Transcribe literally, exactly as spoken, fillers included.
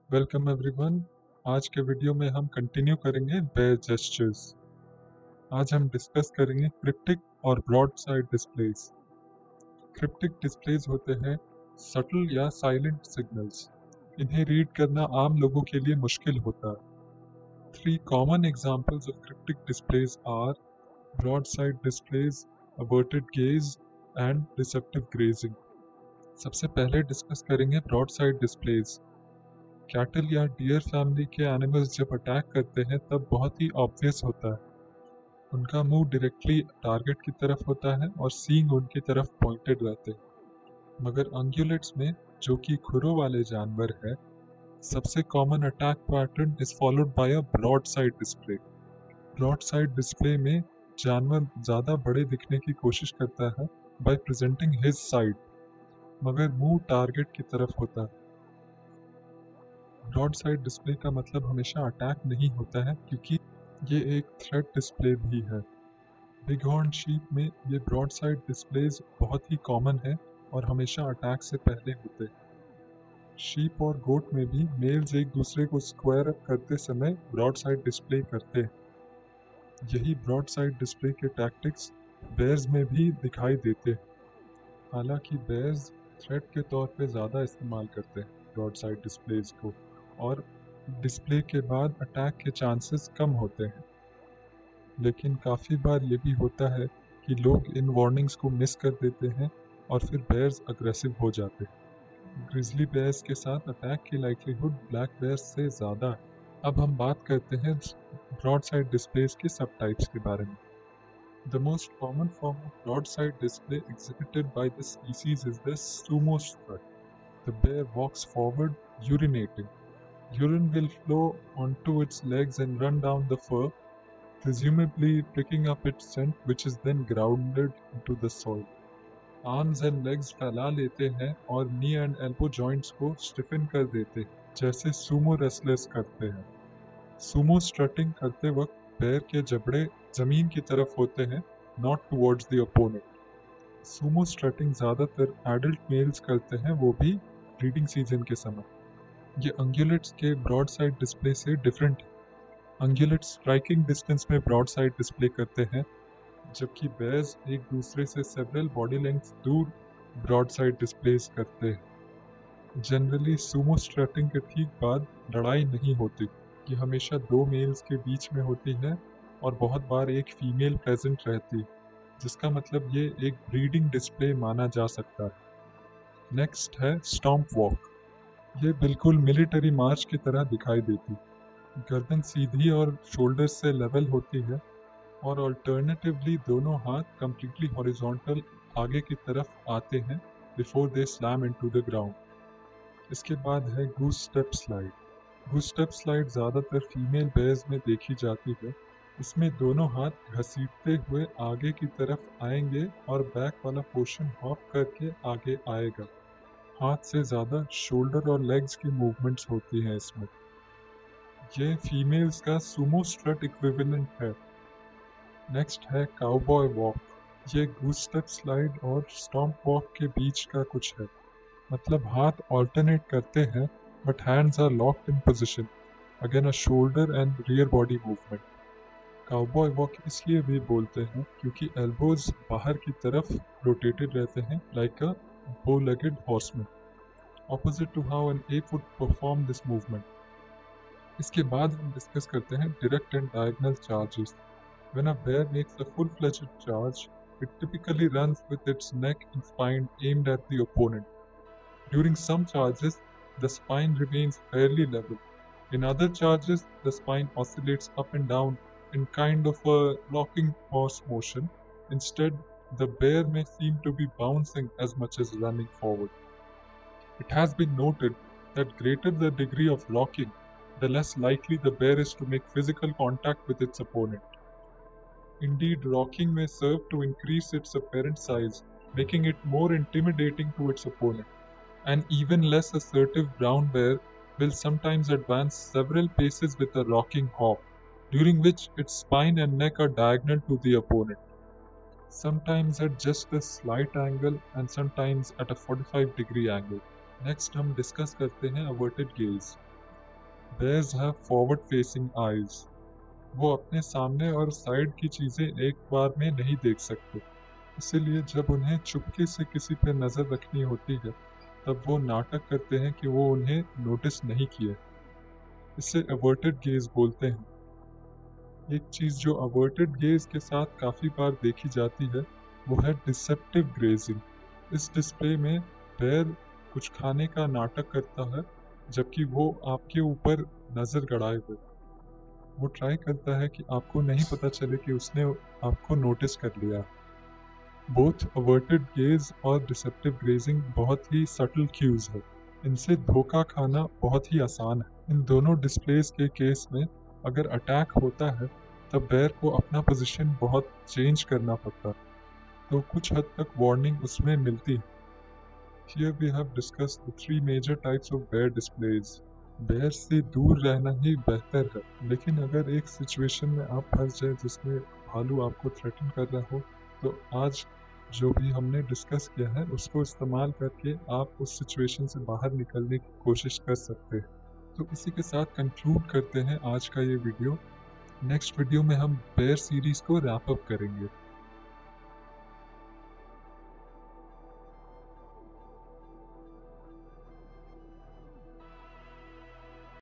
Welcome everyone. आज के video में हम कंटिन्यू करेंगे बेयर जेस्चर्स। आज हम डिस्कस करेंगे क्रिप्टिक और broad side displays. Cryptic displays होते हैं सटल या साइलेंट सिग्नल्स। इन्हें रीड करना आम लोगों के लिए मुश्किल होता है। Three common examples of cryptic displays are broad side displays, averted gaze and deceptive grazing. सबसे पहले डिस्कस करेंगे ब्रॉड साइड डिस्प्लेस। कैटल या डियर फैमिली के एनिमल्स जब अटैक करते हैं तब बहुत ही ऑब्वियस होता है। उनका मुंह डायरेक्टली टारगेट की तरफ होता है और सींग उनकी तरफ पॉइंटेड रहते हैं। मगर अंगुलेट्स में, जो कि खुरों वाले जानवर है, सबसे common attack pattern is followed by a broad side display. Broad side display में जानवर ज़्यादा बड़े दिखने की कोशिश करता है बाय प्रेजेंटिंग हिज साइड, मगर मुंह टारगेट की तरफ होता है। ब्रॉड साइड डिस्प्ले का मतलब हमेशा अटैक नहीं होता है, क्योंकि ये एक थ्रेट डिस्प्ले भी है। बिग हॉर्न शीप में ये ब्रॉड साइड डिस्प्लेज बहुत ही कॉमन है और हमेशा अटैक से पहले होते हैं। शीप और गोट में भी मेल्स एक दूसरे को स्क्वायर अप करते समय ब्रॉड साइड डिस्प्ले करते हैं। यही ब्रॉड साइड डिस्प्ले के टैक्टिक्स बेयर्स में भी दिखाई देते हैं। हालांकि बेयर्स थ्रेट के तौर पे ज़्यादा इस्तेमाल करते हैं ब्रॉड साइड डिस्प्लेज को, और डिस्प्ले के बाद अटैक के चांसेस कम होते हैं। लेकिन काफ़ी बार ये भी होता है कि लोग इन वार्निंग्स को मिस कर देते हैं और फिर बेयर्स अग्रेसिव हो जाते हैं। ग्रिजली बेयर्स के साथ अटैक की लाइक्लीहुड ब्लैक बेयर्स से ज़्यादा है। अब हम बात करते हैं ब्रॉड साइड डिस्प्लेस के सब टाइप्स के बारे में। The most common form of broadside display exhibited by this species is the sumo strut. The bear walks forward, urinating. Urine will flow onto its legs and run down the fur, presumably picking up its scent, which is then grounded into the soil. Arms and legs फैला लेते हैं और knee and elbow joints को stiffen कर देते हैं, जैसे sumo wrestlers करते हैं। सुमो स्ट्रटिंग करते वक्त पैर के जबड़े जमीन की तरफ होते हैं, not towards the opponent. Sumo strutting ज़्यादातर एडल्ट मेल्स करते हैं, वो भी ब्रीडिंग सीजन के समय। ये अंगुलेट्स के ब्रॉड साइड डिस्प्ले से डिफरेंट है। अंगुलेट्स स्ट्राइकिंग डिस्टेंस में ब्रॉड साइड डिस्प्ले करते हैं, जबकि बेयर्स एक दूसरे से सेवरल बॉडी लेंथ्स दूर ब्रॉड साइड डिस्प्लेस करते हैं। जनरली सुमो स्ट्रटिंग के ठीक बाद लड़ाई नहीं होती। ये हमेशा दो मेल्स के बीच में होती है और बहुत बार एक फीमेल प्रेजेंट रहती है, जिसका मतलब ये एक ब्रीडिंग डिस्प्ले माना जा सकता है। नेक्स्ट है स्टॉम्प वॉक। ये बिल्कुल मिलिट्री मार्च की तरह दिखाई देती। गर्दन सीधी और शोल्डर से लेवल होती है और अल्टरनेटिवली दोनों हाथ कंप्लीटली हॉरिजॉन्टल आगे की तरफ आते हैं before they slam into the ground. इसके बाद है goose step slide. Goose step slide ज़्यादातर फीमेल बेयर्स में देखी जाती है। इसमें दोनों हाथ घसीटते हुए आगे की तरफ आएंगे और बैक वाला पोर्शन हॉप करके आगे आएगा। हाथ से ज़्यादा शोल्डर और लेग्स की मूवमेंट्स होती हैं इसमें। ये फीमेल्स का सुमो स्ट्रट इक्विवेलेंट है। नेक्स्ट है काउबॉय वॉक। ये गूस स्टेप स्लाइड और स्टॉम्प वॉक के बीच का कुछ है। मतलब हाथ ऑल्टरनेट करते हैं, but hands are locked in position. Again a shoulder and rear body movement. Cowboy walk इसलिए भी बोलते हैं क्योंकि elbows बाहर की तरफ rotated रहते हैं, like a bow-legged horseman, opposite to how an ape would perform this movement. इसके बाद हम डिस्कस करते हैं direct and diagonal charges. When a bear makes a full-fledged charge, it typically runs with its neck and spine aimed at the opponent. During some charges, the spine remains fairly level. In other charges, the spine oscillates up and down in kind of a rocking horse motion. Instead, the bear may seem to be bouncing as much as running forward. It has been noted that greater the degree of rocking, the less likely the bear is to make physical contact with its opponent. Indeed, rocking may serve to increase its apparent size, making it more intimidating to its opponent. An even less assertive brown bear will sometimes advance several paces with a rocking hop, during which its spine and neck are diagonal to the opponent, sometimes at just a slight angle and sometimes at a forty-five degree angle. Next हम discuss करते हैं averted gaze. Bears have forward facing eyes. वो अपने सामने और side की चीज़ें एक बार में नहीं देख सकते, इसीलिए जब उन्हें चुपके से किसी पर नज़र रखनी होती है तब वो नाटक करते हैं कि वो उन्हें नोटिस नहीं किए। इसे अवर्टेड गेज बोलते हैं। एक चीज़ जो अवर्टेड गेज के साथ काफ़ी बार देखी जाती है वो है डिसेप्टिव ग्रेजिंग। इस डिस्प्ले में बेयर कुछ खाने का नाटक करता है जबकि वो आपके ऊपर नज़र गड़ाए हुए। वो ट्राई करता है कि आपको नहीं पता चले कि उसने आपको नोटिस कर लिया। बोथ अवर्टेड गेज और डिसेप्टिव ग्रेजिंग बहुत ही सटल क्यूज है। इनसे धोखा खाना बहुत ही आसान है। इन दोनों डिस्प्लेस के केस में अगर अटैक होता है तब बेयर को अपना पोजीशन बहुत चेंज करना पड़ता है, तो कुछ हद तक वार्निंग उसमें मिलती है। Here we have discussed the three major types of bear displays. Bear से दूर रहना ही बेहतर है, लेकिन अगर एक सिचुएशन में आप फंस जाए जिसमें भालू आपको थ्रेटन कर रहा हो तो आज जो भी हमने डिस्कस किया है उसको इस्तेमाल करके आप उस सिचुएशन से बाहर निकलने की कोशिश कर सकते हैं। तो इसी के साथ कंक्लूड करते हैं आज का ये वीडियो। नेक्स्ट वीडियो में हम बेयर सीरीज़ को रैप अप करेंगे।